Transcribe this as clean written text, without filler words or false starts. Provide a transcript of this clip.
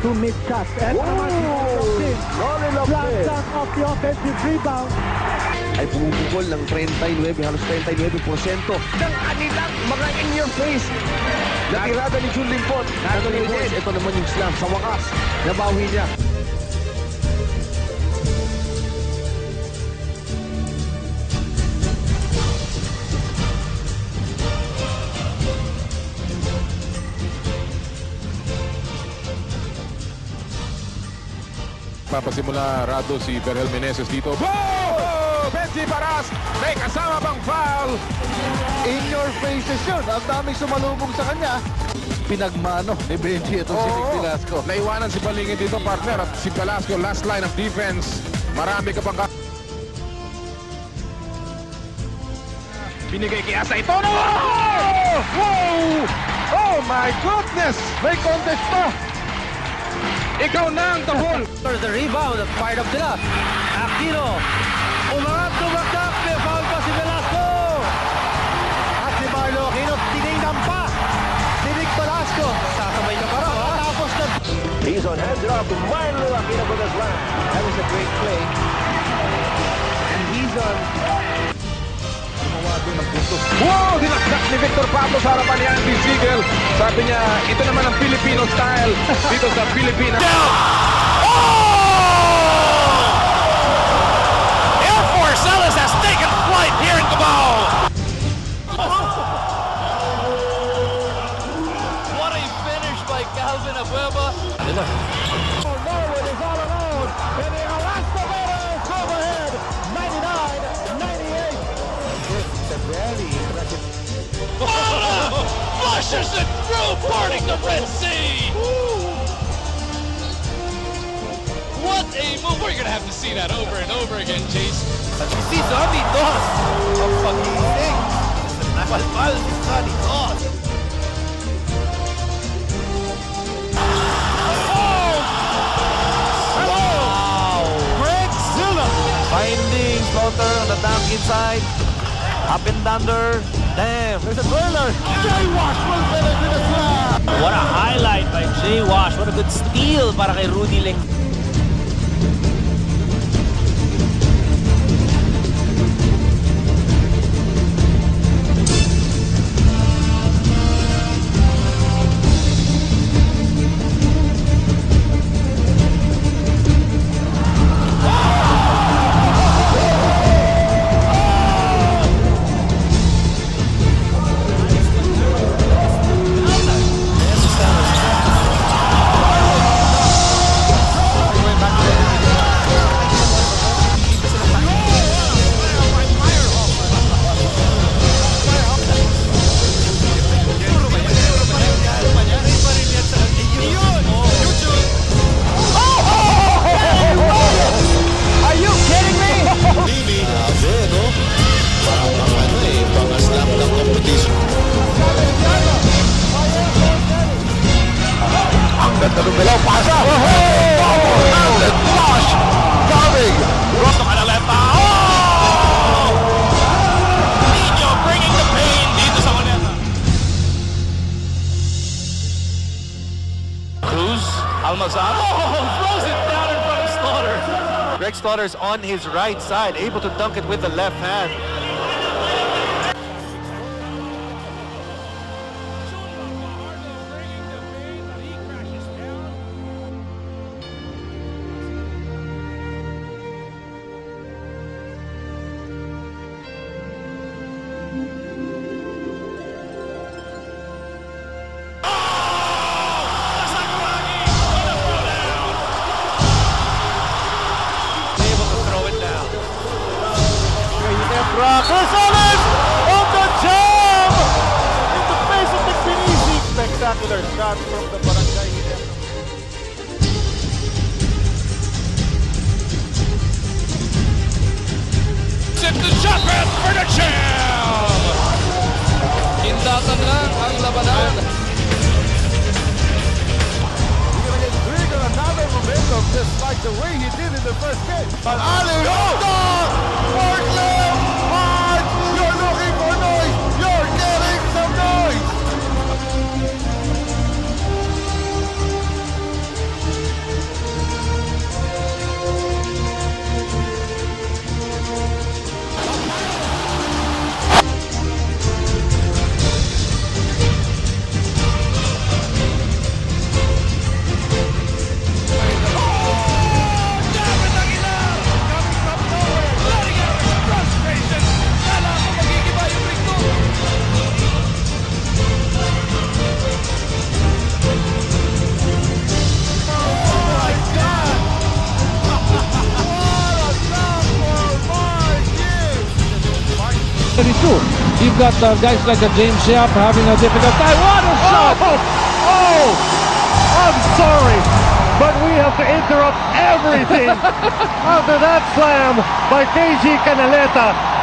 to mid-shot. And naman si Last shot of the offensive rebound. Ay bumubukol ng 39, halos 39% ng kanilang mga in-your-face na tirada ni Jun Limpot. Ito naman yung slam sa wakas. Nabawi niya. Papasimula Rado si Berhel Meneses dito. Oh! Benji Paras! May kasama pang foul! In your faces yun. Ang daming sumalubong sa kanya. Pinagmano ni Benji itong si Nick Velasco. Naiwanan si Balingin dito, partner. At si Velasco, last line of defense. Marami ka pang... Binigay kay Asa ito. No! Wow! Oh my goodness! May contest to! Ikaw na ang tahol! For the rebound, fired up sila. Aquino, umangat, tumaktak, may foul pa si Velasco. At si Marlo Aquino, tinignan pa. Si Nick Velasco, sasabay na para. Tapos na. He's on hands off to Marlo Aquino for the slam. That was a great play. And he's on... Wow! Dinakdak ni Victor Pablo sa harapan ni Andy Siegel. Sabi niya, ito naman ang Filipino style dito sa Pilipinas. Air Force Ellis has taken flight here in Cubao. What a finish by Calvin Abueva. Norwood is all alone. And the Elastomeros overhead. 99-98. Flushes it through, parting the Red Sea. What a move. We're going to have to see that over and over again, Chase. Si Sonny Dos. Ang pag-ising. Napalpal si Sonny Dos. Greg Zilla finding Slaughter on the dunk inside. Up and under. Damn, there's a twirler. Jay Wash will finish with a slam. What a highlight by Jay Wash. What a good steal para kay Rudy Leng. Below pasa. Outlet flush. Coming. Roto Canaleta. Oh! Nino bringing the pain dito sa Canaleta. Cruz. Almazan. Oh! Throws it down in front of Slaughter. Greg Slaughter's on his right side, able to dunk it with the left hand. Gonzalez on the jam! In the face of the Pinisi. Spectacular shot from the Barangay. Sip the shot pass for the champ! Hindatan lang ang labanan. Another momentum just like the way he did in the first game. But Ali, Portland! March! You're looking for noise! You're getting some noise! 32. You've got guys like James Yap having a difficult time. What a shot! Oh! I'm sorry, but we have to interrupt everything after that slam by KG Canaleta.